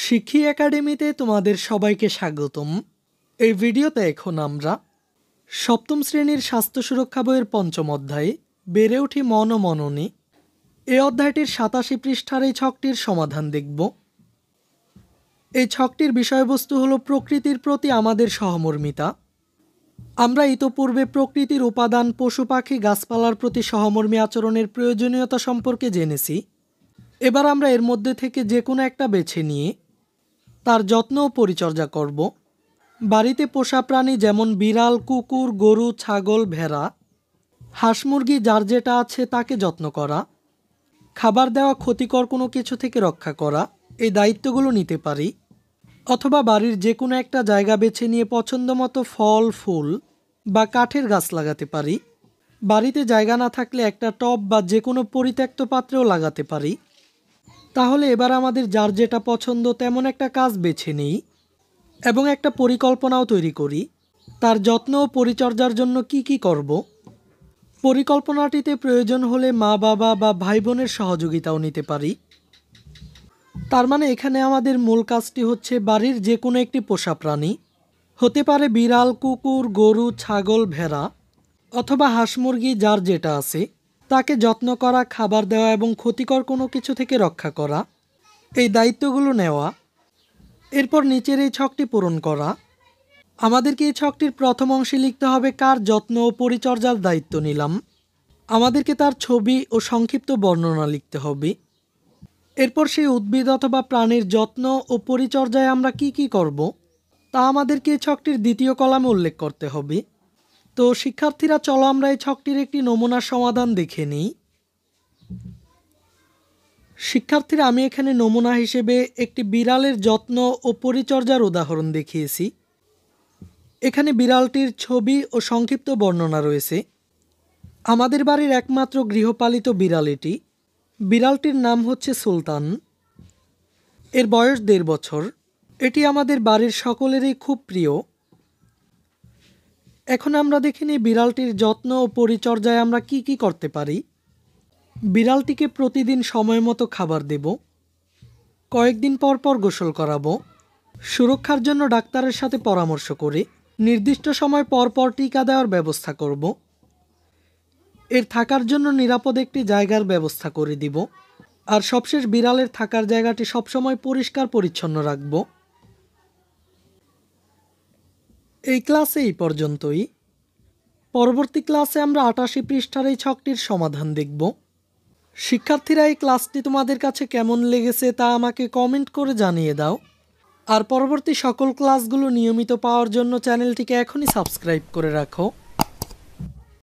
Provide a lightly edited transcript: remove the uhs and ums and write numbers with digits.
শিক্ষি একাডেমিতে তোমাদের সবাইকে স্বাগতম। এই ভিডিওতে এখন আমরা সপ্তম শ্রেণীর স্বাস্থ্য সুরক্ষা বইয়ের পঞ্চম অধ্যায়ে বেড়ে উঠি মন ও মননে এই অধ্যায়টির ৮৭ পৃষ্ঠার এই ছকটির সমাধান দেখব। এই ছকটির বিষয়বস্তু হলো প্রকৃতির প্রতি আমাদের সহমর্মিতা। আমরা ইতোপূর্বে প্রকৃতির উপাদান, পশু পাখি, গাছপালার প্রতি সহমর্মী আচরণের প্রয়োজনীয়তা সম্পর্কে জেনেছি। এবার আমরা এর মধ্যে থেকে যে কোনো একটা বেছে নিয়ে তার যত্ন ও পরিচর্যা করব। বাড়িতে পোষা প্রাণী যেমন বিড়াল, কুকুর, গরু, ছাগল, ভেড়া, হাঁস, মুরগি যার যেটা আছে তাকে যত্ন করা, খাবার দেওয়া, ক্ষতিকর কোনো কিছু থেকে রক্ষা করা, এই দায়িত্বগুলো নিতে পারি। অথবা বাড়ির যে কোনো একটা জায়গা বেছে নিয়ে পছন্দ মতো ফল, ফুল বা কাঠের গাছ লাগাতে পারি। বাড়িতে জায়গা না থাকলে একটা টব বা যে কোনো পরিত্যক্ত পাত্রেও লাগাতে পারি। তাহলে এবার আমাদের যার যেটা পছন্দ তেমন একটা কাজ বেছে নিই এবং একটা পরিকল্পনাও তৈরি করি তার যত্ন ও পরিচর্যার জন্য কি কি করব। পরিকল্পনাটিতে প্রয়োজন হলে মা বাবা বা ভাই বোনের সহযোগিতাও নিতে পারি। তার মানে এখানে আমাদের মূল কাজটি হচ্ছে বাড়ির যে কোনো একটি পোষা প্রাণী, হতে পারে বিড়াল, কুকুর, গরু, ছাগল, ভেড়া অথবা হাঁস, মুরগি যার যেটা আছে তাকে যত্ন করা, খাবার দেওয়া এবং ক্ষতিকর কোনো কিছু থেকে রক্ষা করা, এই দায়িত্বগুলো নেওয়া। এরপর নিচের এই ছকটি পূরণ করা। আমাদেরকে এই ছকটির প্রথম অংশে লিখতে হবে কার যত্ন ও পরিচর্যার দায়িত্ব নিলাম। আমাদেরকে তার ছবি ও সংক্ষিপ্ত বর্ণনা লিখতে হবে। এরপর সেই উদ্ভিদ অথবা প্রাণীর যত্ন ও পরিচর্যায় আমরা কি কি করব তা আমাদেরকে এই ছকটির দ্বিতীয় কলামে উল্লেখ করতে হবে। তো শিক্ষার্থীরা, চলো আমরা এই ছকটির একটি নমুনা সমাধান দেখে নিই। শিক্ষার্থীরা, আমি এখানে নমুনা হিসেবে একটি বিড়ালের যত্ন ও পরিচর্যার উদাহরণ দেখিয়েছি। এখানে বিড়ালটির ছবি ও সংক্ষিপ্ত বর্ণনা রয়েছে। আমাদের বাড়ির একমাত্র গৃহপালিত বিড়াল এটি। বিড়ালটির নাম হচ্ছে সুলতান। এর বয়স ১.৫ বছর। এটি আমাদের বাড়ির সকলেরই খুব প্রিয়। এখন আমরা দেখে নিই বিড়ালটির যত্ন ও পরিচর্যায় আমরা কি কি করতে পারি। বিড়ালটিকে প্রতিদিন সময় মতো খাবার দেব, কয়েকদিন পর পর গোসল করাবো, সুরক্ষার জন্য ডাক্তারের সাথে পরামর্শ করে নির্দিষ্ট সময় পর পর টিকা দেওয়ার ব্যবস্থা করব, এর থাকার জন্য নিরাপদ একটি জায়গার ব্যবস্থা করে দিব, আর সবশেষ বিড়ালের থাকার জায়গাটি সবসময় পরিষ্কার পরিচ্ছন্ন রাখব। এই ক্লাসে এই পর্যন্তই। পরবর্তী ক্লাসে আমরা ৮৮ পৃষ্ঠার এই ছকটির সমাধান দেখব। শিক্ষার্থীরা, এই ক্লাসটি তোমাদের কাছে কেমন লেগেছে তা আমাকে কমেন্ট করে জানিয়ে দাও। আর পরবর্তী সকল ক্লাসগুলো নিয়মিত পাওয়ার জন্য চ্যানেলটিকে এখনই সাবস্ক্রাইব করে রাখো।